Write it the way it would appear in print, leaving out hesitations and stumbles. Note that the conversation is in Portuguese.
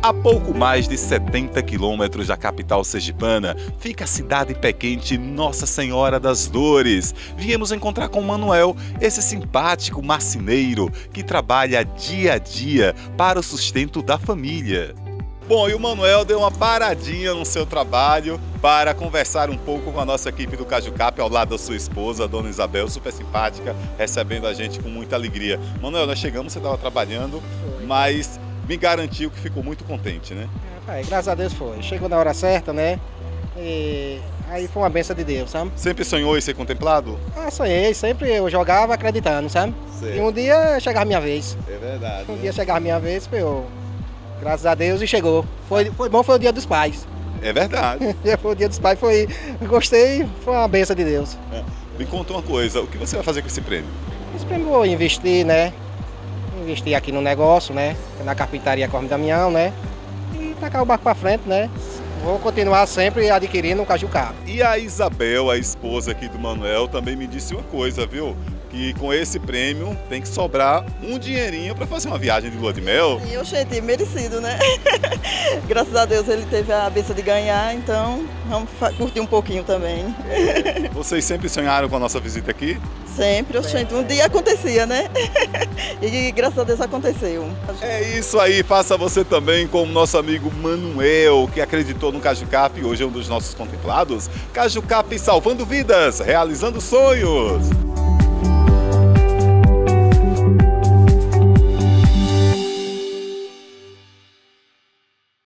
A pouco mais de 70 quilômetros da capital sergipana, fica a cidade pé quente Nossa Senhora das Dores. Viemos encontrar com o Manuel, esse simpático marceneiro que trabalha dia a dia para o sustento da família. Bom, e o Manuel deu uma paradinha no seu trabalho para conversar um pouco com a nossa equipe do CajuCap, ao lado da sua esposa, a dona Isabel, super simpática, recebendo a gente com muita alegria. Manuel, nós chegamos, você estava trabalhando, mas me garantiu que ficou muito contente, né? Graças a Deus foi. Chegou na hora certa, né? E aí foi uma bênção de Deus, sabe? Sempre sonhou em ser contemplado? Sonhei, sempre eu jogava acreditando, sabe? Certo. E um dia chegava a minha vez. É verdade. Um dia chegava a minha vez, graças a Deus, e chegou. Foi bom, foi o dia dos pais. É verdade. Foi o dia dos pais, gostei, foi uma bênção de Deus. Me conta uma coisa, o que você vai fazer com esse prêmio? Esse prêmio eu vou investir, né? Investir aqui no negócio, né? Na carpintaria Corme Damião, né? E tacar o barco para frente, né? Vou continuar sempre adquirindo um CajuCap. E a Isabel, a esposa aqui do Manuel, também me disse uma coisa, viu? Que com esse prêmio tem que sobrar um dinheirinho para fazer uma viagem de lua de mel. E eu achei merecido, né? Graças a Deus ele teve a benção de ganhar, então vamos curtir um pouquinho também. Vocês sempre sonharam com a nossa visita aqui? Sempre, oxente, um dia acontecia, né? E graças a Deus aconteceu. É isso aí, faça você também como nosso amigo Manuel, que acreditou no CajuCap e hoje é um dos nossos contemplados. CajuCap salvando vidas, realizando sonhos.